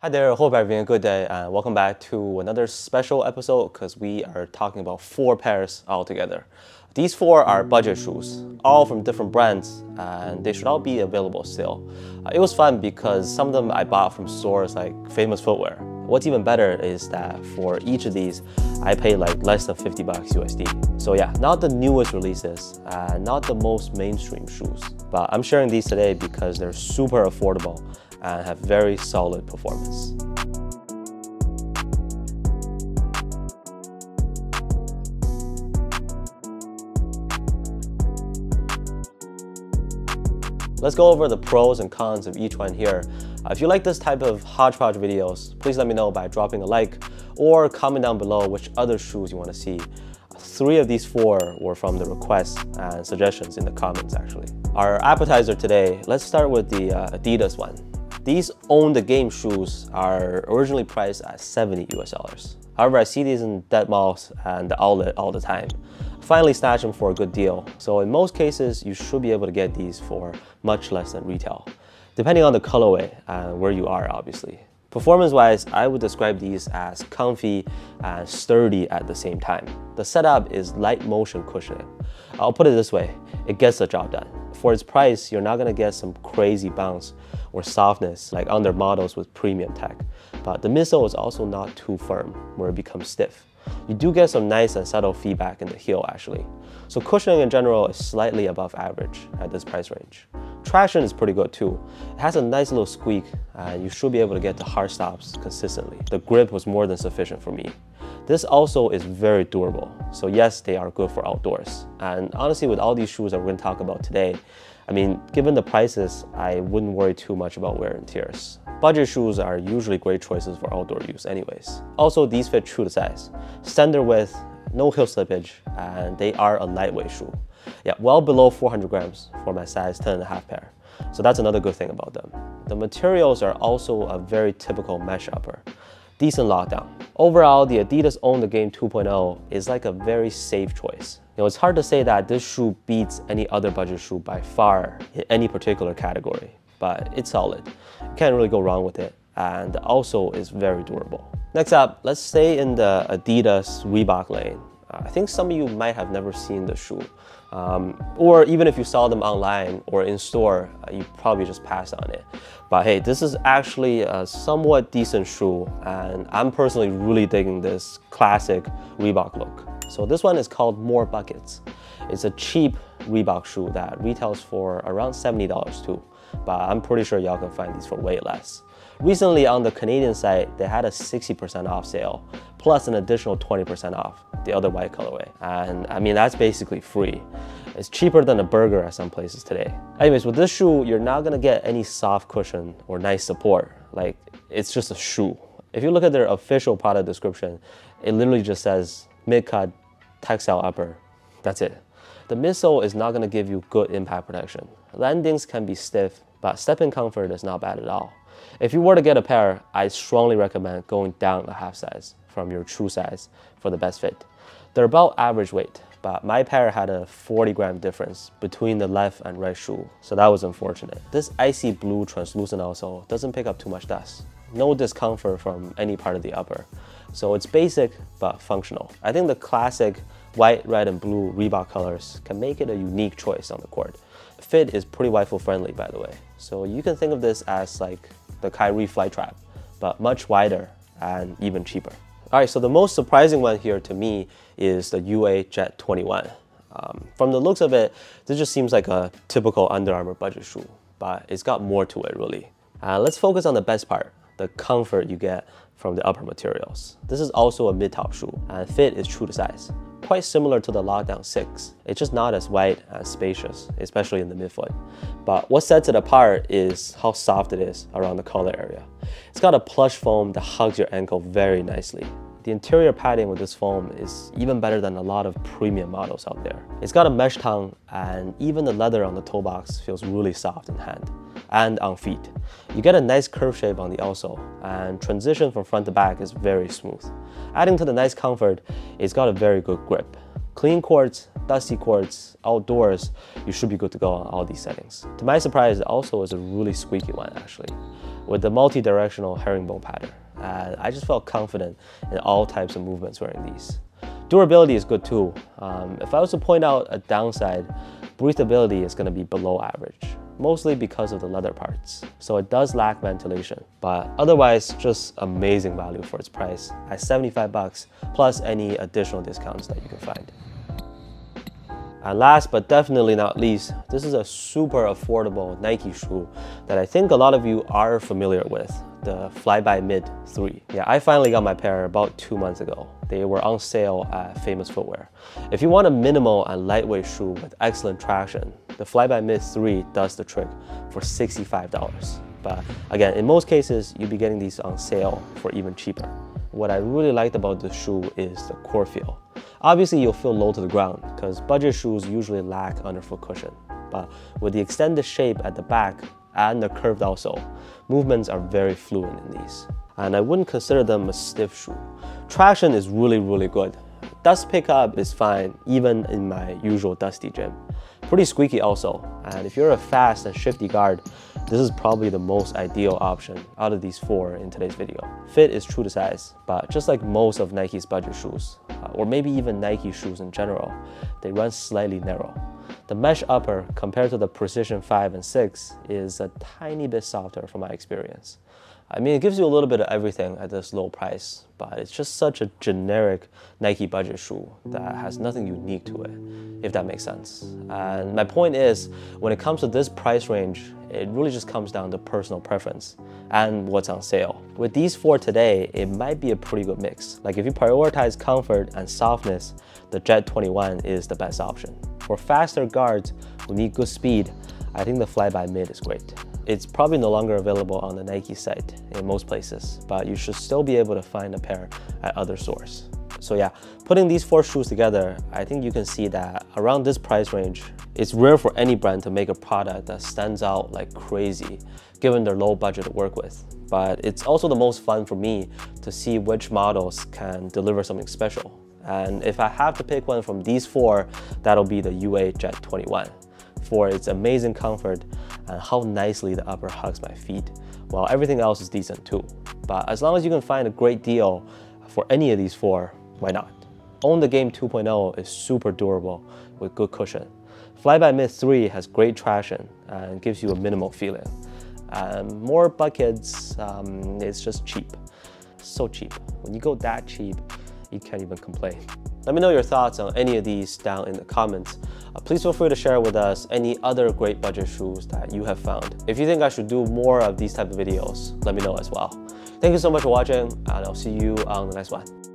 Hi there, hope you're having a good day and welcome back to another special episode because we are talking about 4 pairs altogether. These 4 are budget shoes, all from different brands, and they should all be available still. It was fun because some of them I bought from stores like Famous Footwear. What's even better is that for each of these, I paid like less than 50 bucks USD. So yeah, not the newest releases, not the most mainstream shoes, but I'm sharing these today because they're super affordable and have very solid performance. Let's go over the pros and cons of each one here. If you like this type of hodgepodge videos, please let me know by dropping a like or comment down below which other shoes you want to see. 3 of these 4 were from the requests and suggestions in the comments actually. Our appetizer today, let's start with the Adidas one. These Ownthegame shoes are originally priced at $70 US. However, I see these in dead malls and the outlet all the time. Finally snatched them for a good deal. So in most cases, you should be able to get these for much less than retail, depending on the colorway and where you are, obviously. Performance-wise, I would describe these as comfy and sturdy at the same time. The setup is light motion cushioning. I'll put it this way, it gets the job done. For its price, you're not gonna get some crazy bounce or softness like on their models with premium tech. But the midsole is also not too firm where it becomes stiff. You do get some nice and subtle feedback in the heel actually. So cushioning in general is slightly above average at this price range. Traction is pretty good too. It has a nice little squeak and you should be able to get to hard stops consistently. The grip was more than sufficient for me. This also is very durable. So yes, they are good for outdoors. And honestly, with all these shoes that we're going to talk about today, I mean, given the prices, I wouldn't worry too much about wear and tears. Budget shoes are usually great choices for outdoor use anyways. Also, these fit true to size. Standard width, no heel slippage, and they are a lightweight shoe. Yeah, well below 400 grams for my size 10.5 pair. So that's another good thing about them. The materials are also a very typical mesh upper. Decent lockdown. Overall, the Adidas Ownthegame 2.0 is like a very safe choice. You know, it's hard to say that this shoe beats any other budget shoe by far in any particular category, but it's solid. You can't really go wrong with it, and also is very durable. Next up, let's stay in the Adidas Reebok lane. I think some of you might have never seen the shoe, or even if you saw them online or in store, you probably just passed on it. But hey, this is actually a somewhat decent shoe, and I'm personally really digging this classic Reebok look. So this one is called More Buckets. It's a cheap Reebok shoe that retails for around $70 too, but I'm pretty sure y'all can find these for way less. Recently on the Canadian site, they had a 60% off sale, plus an additional 20% off the other white colorway. And I mean, that's basically free. It's cheaper than a burger at some places today. Anyways, with this shoe, you're not gonna get any soft cushion or nice support. Like, it's just a shoe. If you look at their official product description, it literally just says mid-cut, textile upper. That's it. The midsole is not gonna give you good impact protection. Landings can be stiff, but step-in comfort is not bad at all. If you were to get a pair, I strongly recommend going down a half size from your true size for the best fit. They're about average weight, but my pair had a 40-gram difference between the left and right shoe, so that was unfortunate. This icy blue translucent outsole doesn't pick up too much dust. No discomfort from any part of the upper. So it's basic, but functional. I think the classic white, red, and blue Reebok colors can make it a unique choice on the court. Fit is pretty wide foot friendly, by the way. So you can think of this as like the Kyrie flight trap, but much wider and even cheaper. All right, so the most surprising one here to me is the UA Jet 21. From the looks of it, this just seems like a typical Under Armour budget shoe, but it's got more to it really. Let's focus on the best part, the comfort you get from the upper materials. This is also a mid-top shoe, and fit is true to size. Quite similar to the Lockdown 6. It's just not as wide and spacious, especially in the midfoot. But what sets it apart is how soft it is around the collar area. It's got a plush foam that hugs your ankle very nicely. The interior padding with this foam is even better than a lot of premium models out there. It's got a mesh tongue, and even the leather on the toe box feels really soft in hand and on feet. You get a nice curve shape on the outsole, and transition from front to back is very smooth. Adding to the nice comfort, it's got a very good grip. Clean courts, dusty courts, outdoors, you should be good to go on all these settings. To my surprise, it also is a really squeaky one actually, with the multi-directional herringbone pattern. And I just felt confident in all types of movements wearing these. Durability is good too. If I was to point out a downside, breathability is going to be below average, mostly because of the leather parts. So it does lack ventilation, but otherwise just amazing value for its price at 75 bucks plus any additional discounts that you can find. And last but definitely not least, this is a super affordable Nike shoe that I think a lot of you are familiar with, the Fly.By Mid 3. Yeah, I finally got my pair about 2 months ago. They were on sale at Famous Footwear. If you want a minimal and lightweight shoe with excellent traction, the Fly.By Mid 3 does the trick for $65. But again, in most cases, you'll be getting these on sale for even cheaper. What I really liked about this shoe is the core feel. Obviously, you'll feel low to the ground because budget shoes usually lack underfoot cushion. But with the extended shape at the back and the curved outsole, movements are very fluid in these. And I wouldn't consider them a stiff shoe. Traction is really good. Dust pickup is fine, even in my usual dusty gym. Pretty squeaky also, and if you're a fast and shifty guard, this is probably the most ideal option out of these 4 in today's video. Fit is true to size, but just like most of Nike's budget shoes, or maybe even Nike shoes in general, they run slightly narrow. The mesh upper compared to the Precision 5 and 6 is a tiny bit softer from my experience. I mean, it gives you a little bit of everything at this low price, but it's just such a generic Nike budget shoe that has nothing unique to it, if that makes sense. And my point is, when it comes to this price range, it really just comes down to personal preference and what's on sale. With these 4 today, it might be a pretty good mix. Like if you prioritize comfort and softness, the Jet 21 is the best option. For faster guards who need good speed, I think the Fly.By Mid is great. It's probably no longer available on the Nike site in most places, but you should still be able to find a pair at other stores. So yeah, putting these 4 shoes together, I think you can see that around this price range, it's rare for any brand to make a product that stands out like crazy, given their low budget to work with. But it's also the most fun for me to see which models can deliver something special. And if I have to pick one from these 4, that'll be the UA Jet 21. For its amazing comfort and how nicely the upper hugs my feet, while everything else is decent too. But as long as you can find a great deal for any of these 4, why not? Ownthegame 2.0 is super durable with good cushion. Fly.By Mid 3 has great traction and gives you a minimal feeling. More buckets, it's just cheap. So cheap. When you go that cheap, you can't even complain. Let me know your thoughts on any of these down in the comments. Please feel free to share with us any other great budget shoes that you have found. If you think I should do more of these type of videos, let me know as well. Thank you so much for watching, and I'll see you on the next one.